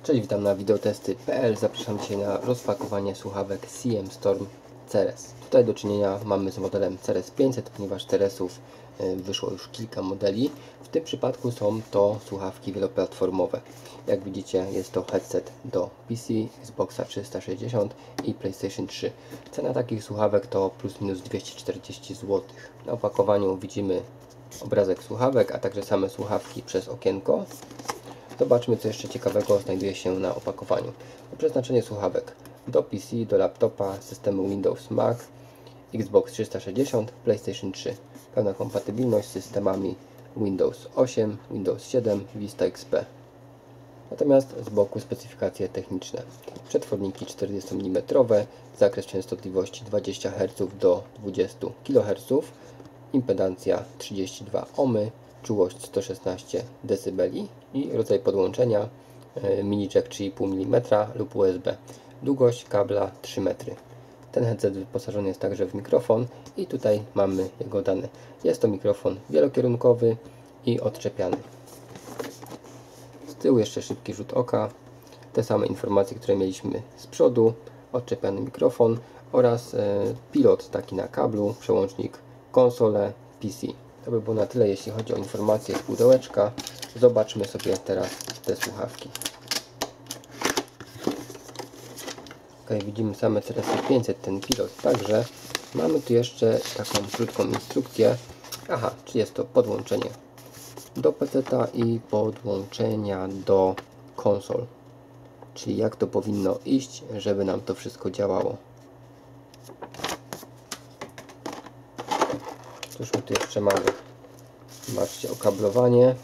Cześć, witam na wideotesty.pl. Zapraszam dzisiaj na rozpakowanie słuchawek CM Storm Ceres. Tutaj do czynienia mamy z modelem Ceres 500, ponieważ Ceresów wyszło już kilka modeli. W tym przypadku są to słuchawki wieloplatformowe. Jak widzicie, jest to headset do PC, Xboxa 360 i PlayStation 3. Cena takich słuchawek to plus minus 240 zł. Na opakowaniu widzimy obrazek słuchawek, a także same słuchawki przez okienko. Zobaczmy, co jeszcze ciekawego znajduje się na opakowaniu. Przeznaczenie słuchawek do PC, do laptopa, systemu Windows, Mac, Xbox 360, PlayStation 3. Pełna kompatybilność z systemami Windows 8, Windows 7, Vista XP. Natomiast z boku specyfikacje techniczne. Przetworniki 40 mm, zakres częstotliwości 20 Hz do 20 kHz, impedancja 32 ohmy, czułość 116 dB i rodzaj podłączenia mini jack 3,5 mm lub USB. Długość kabla 3 metry. Ten headset wyposażony jest także w mikrofon i tutaj mamy jego dane. Jest to mikrofon wielokierunkowy i odczepiany. Z tyłu jeszcze szybki rzut oka. Te same informacje, które mieliśmy z przodu. Odczepiany mikrofon oraz pilot taki na kablu, przełącznik konsole PC. To by było na tyle, jeśli chodzi o informacje z pudełeczka. Zobaczmy sobie teraz te słuchawki. Ok, widzimy same Ceresy 500, ten pilot. Także mamy tu jeszcze taką krótką instrukcję. Aha, czy jest to podłączenie do PC-a i podłączenia do konsol. Czyli jak to powinno iść, żeby nam to wszystko działało. Cóż my tu jeszcze mamy? Zobaczcie, okablowanie.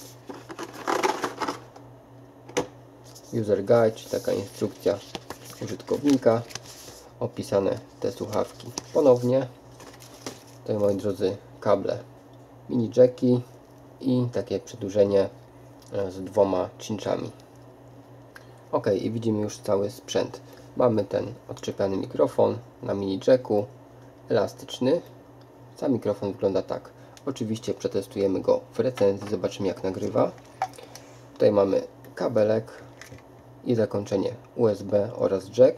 User guide, czyli taka instrukcja użytkownika. Opisane te słuchawki ponownie. Tutaj, moi drodzy, kable mini jacki i takie przedłużenie z dwoma cinczami. Ok, i widzimy już cały sprzęt. Mamy ten odczepiany mikrofon na mini jacku, elastyczny. Sam mikrofon wygląda tak. Oczywiście przetestujemy go w recenzji, zobaczymy, jak nagrywa. Tutaj mamy kabelek i zakończenie USB oraz jack.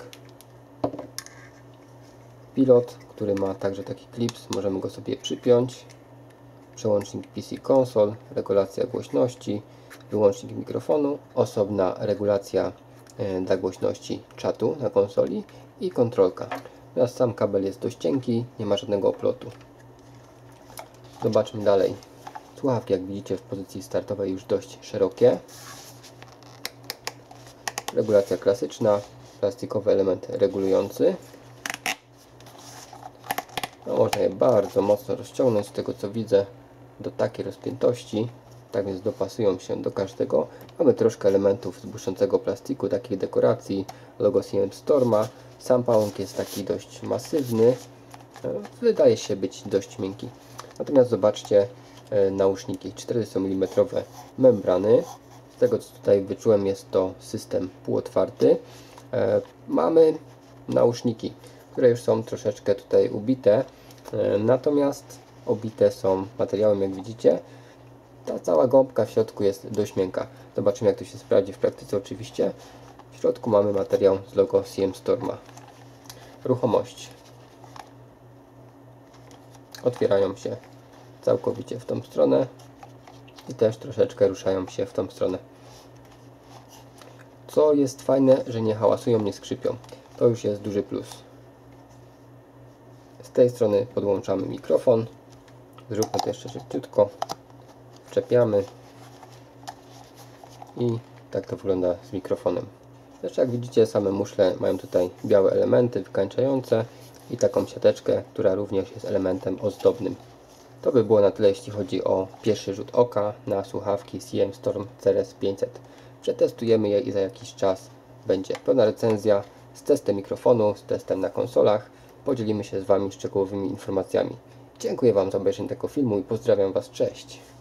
Pilot, który ma także taki klips, możemy go sobie przypiąć. Przełącznik PC Console, regulacja głośności, wyłącznik mikrofonu, osobna regulacja dla głośności czatu na konsoli i kontrolka. Teraz sam kabel jest dość cienki, nie ma żadnego oplotu. Zobaczmy dalej. Słuchawki, jak widzicie, w pozycji startowej już dość szerokie. Regulacja klasyczna, plastikowy element regulujący. No, można je bardzo mocno rozciągnąć, z tego co widzę, do takiej rozpiętości. Tak więc dopasują się do każdego. Mamy troszkę elementów z błyszczącego plastiku, takich dekoracji, logo CM Storma. Sam pałąk jest taki dość masywny. Wydaje się być dość miękki. Natomiast zobaczcie nauszniki 40 mm membrany. Z tego co tutaj wyczułem, jest to system półotwarty. Mamy nauszniki, które już są troszeczkę tutaj ubite, natomiast obite są materiałem, jak widzicie. Ta cała gąbka w środku jest dość miękka. Zobaczymy, jak to się sprawdzi w praktyce oczywiście. W środku mamy materiał z logo CM Storma. Ruchomość. Otwierają się całkowicie w tą stronę i też troszeczkę ruszają się w tą stronę. Co jest fajne, że nie hałasują, nie skrzypią. To już jest duży plus. Z tej strony podłączamy mikrofon. Zróbmy to jeszcze szybciutko. Wczepiamy i tak to wygląda z mikrofonem. Zresztą jak widzicie, same muszle mają tutaj białe elementy wykańczające i taką siateczkę, która również jest elementem ozdobnym. To by było na tyle, jeśli chodzi o pierwszy rzut oka na słuchawki CM Storm Ceres 500. Przetestujemy je i za jakiś czas będzie pełna recenzja z testem mikrofonu, z testem na konsolach. Podzielimy się z Wami szczegółowymi informacjami. Dziękuję Wam za obejrzenie tego filmu i pozdrawiam Was, cześć!